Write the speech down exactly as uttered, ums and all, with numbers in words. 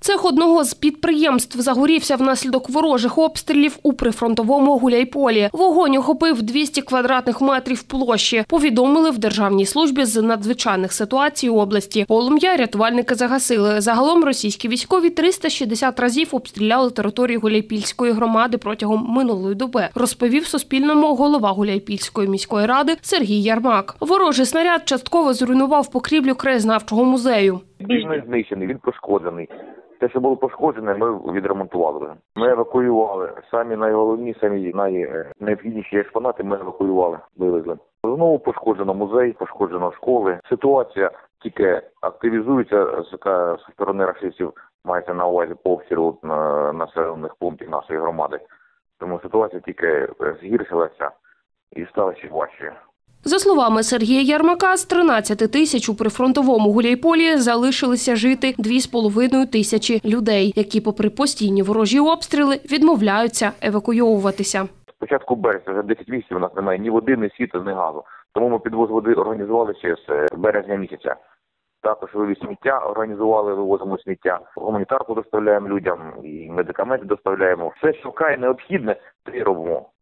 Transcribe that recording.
Цех одного з підприємств загорівся внаслідок ворожих обстрілів у прифронтовому Гуляйполі. Вогонь охопив двісті квадратних метрів площі, повідомили в Державній службі з надзвичайних ситуацій області. Полум'я рятувальники загасили. Загалом російські військові триста шістдесят разів обстріляли територію Гуляйпільської громади протягом минулої доби, розповів Суспільному голова Гуляйпільської міської ради Сергій Ярмак. Ворожий снаряд частково зруйнував покрівлю краєзнавчого музею. Він не знищений, він пошкоджений. Те, що було пошкоджене, ми відремонтували. Ми евакуювали. Самі найголовніші, самі найнеобхідніші експонати ми евакуювали, вивезли. Знову пошкоджено музей, пошкоджено школи. Ситуація тільки активізується з сторони рашистів, мається на увазі по обстрілу населених пунктів нашої громади. Тому ситуація тільки згіршилася і стала ще важче. За словами Сергія Ярмака, з тринадцяти тисяч у прифронтовому Гуляйполі залишилися жити дві з половиною тисячі людей, які попри постійні ворожі обстріли відмовляються евакуйовуватися. З початку березня, вже десять місяців, у нас немає ні води, ні світла, ні газу. Тому ми підвоз води організували ще з березня місяця. Також вивіз сміття організували, вивозимо сміття. Гуманітарку доставляємо людям і медикаменти доставляємо. Все, що вкрай необхідне, це робимо.